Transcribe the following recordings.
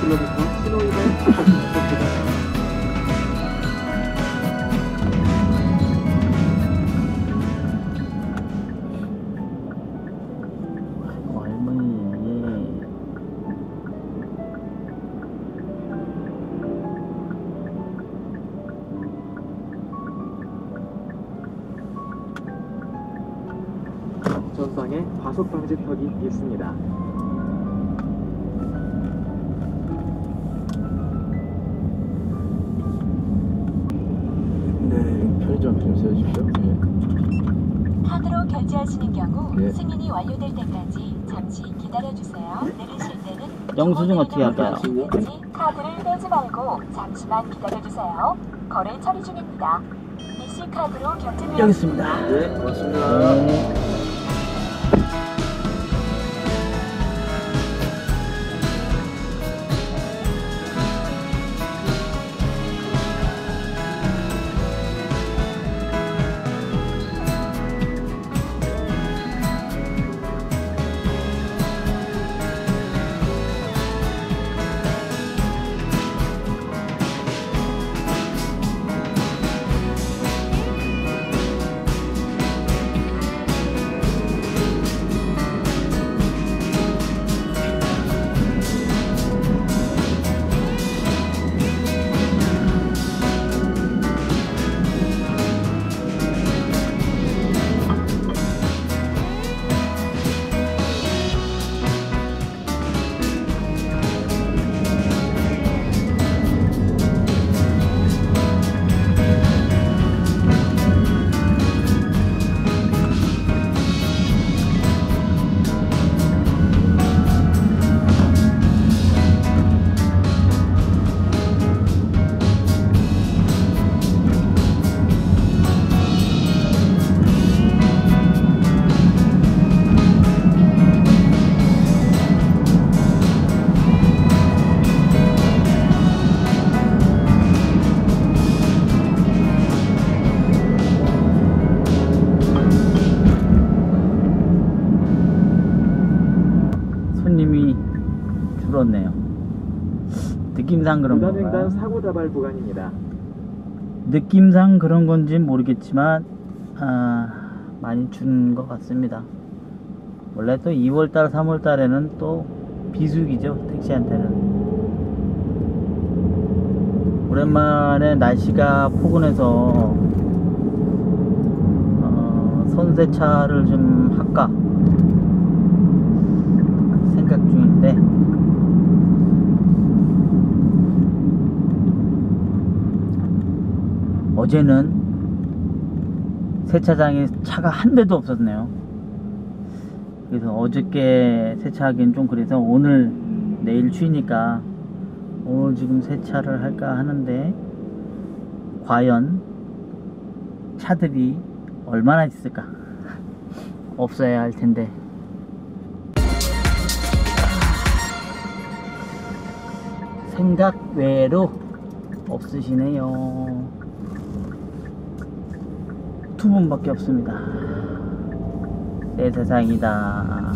5km 신호위반 부탁드립니다. 전방에 과속 방지턱이 있습니다. 네, 편의점 좀 세워주십시오. 네. 카드로 결제하시는 경우 네. 승인이 완료될 때까지 잠시 기다려주세요. 내리실 때는 영수증 어떻게 할까요? 카드를 빼지 말고 잠시만 기다려주세요. 거래 처리 중입니다. DC 카드로 결제되었습니다. 여기 있습니다. 네, 고맙습니다. 손님이 줄었네요. 느낌상 그런 무단횡단 건가요? 사고 다발 구간입니다. 느낌상 그런 건지 모르겠지만 많이 준 것 같습니다. 원래 또 2월달 3월달에는 또 비수기죠, 택시한테는. 오랜만에 날씨가 포근해서 선세차를 좀 할까 생각 중인데, 어제는 세차장에 차가 한 대도 없었네요. 그래서 어저께 세차하기엔 좀 그래서 오늘 내일 쉬니까 오늘 지금 세차를 할까 하는데, 과연 차들이 얼마나 있을까? 없어야 할 텐데. 생각 외로 없으시네요. 두 분밖에 없습니다. 내 세상이다.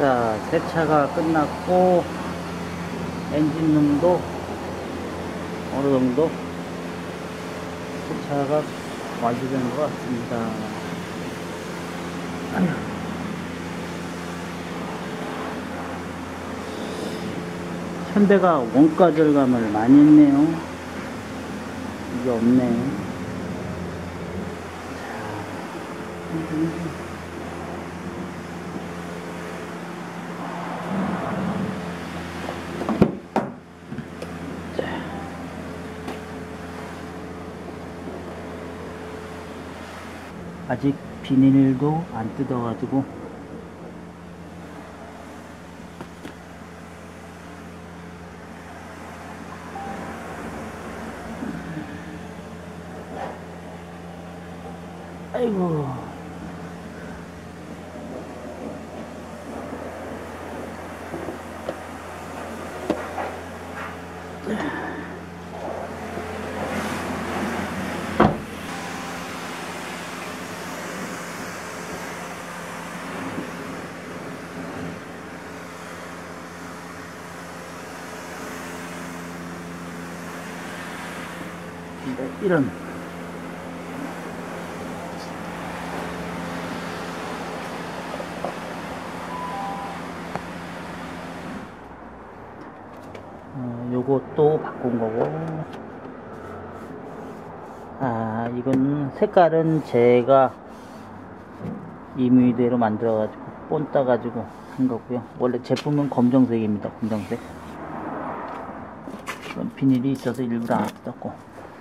자, 세차가 끝났고 엔진룸도 어느 정도 세차가 완료된 것 같습니다. 아휴. 현대가 원가 절감을 많이 했네요. 이게 없네. 아직 비닐도 안 뜯어가지고 아이고 이런 요것도 바꾼 거고, 이건 색깔은 제가 임의대로 만들어 가지고 본 따가지고 한 거고요. 원래 제품은 검정색입니다. 검정색. 이건 비닐이 있어서 일부러 안 뜯었고,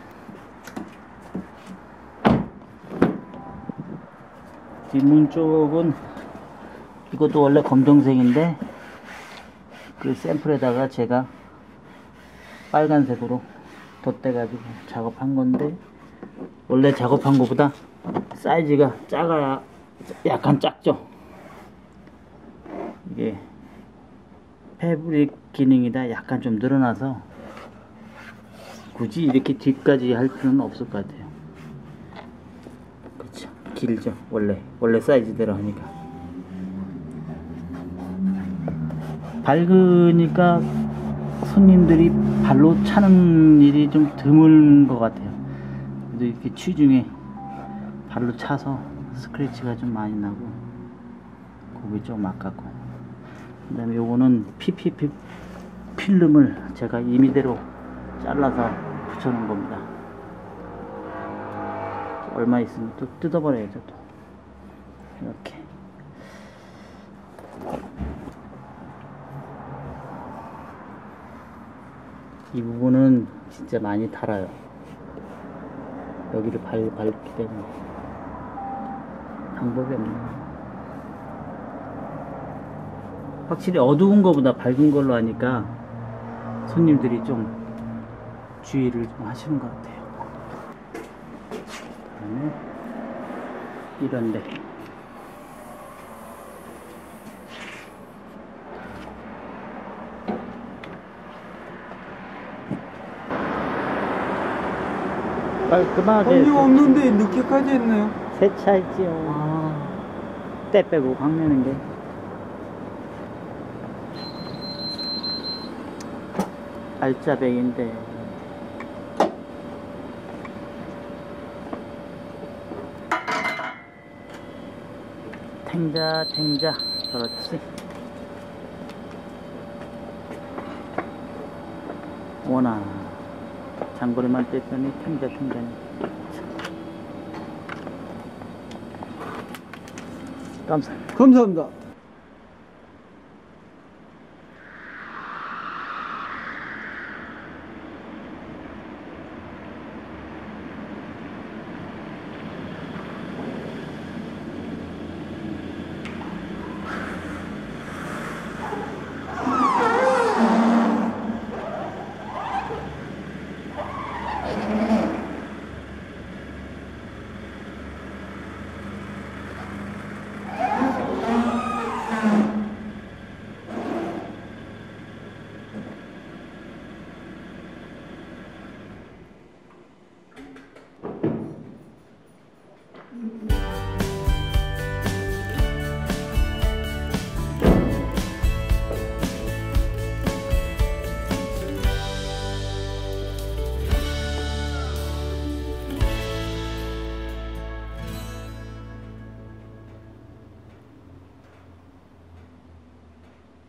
뒷문 쪽은 이것도 원래 검정색인데 그 샘플에다가 제가 빨간색으로 덧대가지고 작업한 건데, 원래 작업한 것보다 사이즈가 작아야 약간 작죠. 이게 패브릭 기능이다 약간 좀 늘어나서 굳이 이렇게 뒤까지 할 필요는 없을 것 같아요. 그렇죠, 길죠. 원래 사이즈대로 하니까. 밝으니까 손님들이 발로 차는 일이 좀 드문 것 같아요. 그래도 이렇게 취중에 발로 차서 스크래치가 좀 많이 나고 고기 좀 아깝고, 그 다음에 요거는 PPP 필름을 제가 임의대로 잘라서 붙여놓은 겁니다. 얼마 있으면 또 뜯어버려야죠. 또 이렇게 이 부분은 진짜 많이 달아요. 여기를 밟기 때문에 방법이 없네요. 확실히 어두운 거보다 밝은 걸로 하니까 손님들이 좀 주의를 좀 하시는 것 같아요. 그다음에 이런데 깔끔하게 손님 없는데 늦게까지 했네요. 세차했지요. 때 빼고 광내는 게 알짜배기인데. 탱자 그렇지. 워낙 장거리만 뗐더니 탱자니. 감사합니다. 감사합니다.